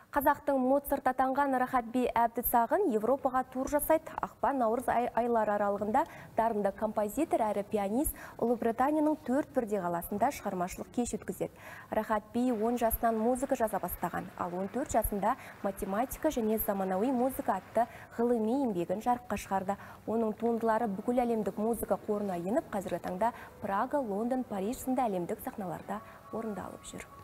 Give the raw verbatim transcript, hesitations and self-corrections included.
Қазақтың Моцарт атанған Рахат-би Әбдісағын Европаға тур жасайды. Ақпан наурыз ай айлар аралығында дарынды композитор әрі пианист Ұлыбританияның төрт бірдей қаласында шығармашылық кеш өткізеді. Рахат-би он жасынан музыка жаза бастаған, ал он төрт жасында математика және заманауи музыка атты ғылыми еңбегін жарыққа шығарды. Оның туындылары бүкіл әлемдік музыка қорына еніп, қазіргі таңда Прага, Лондон, Париж сынды әлемдік сахналарда орындалып жүр.